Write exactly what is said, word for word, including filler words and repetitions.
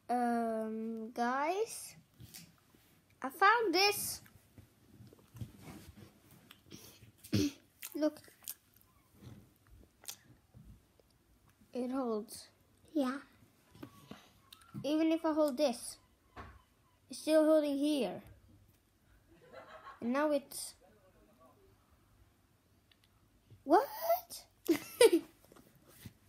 Um, guys, I found this. Look, it holds. Yeah. Even if I hold this, it's still holding here. And now it's... What?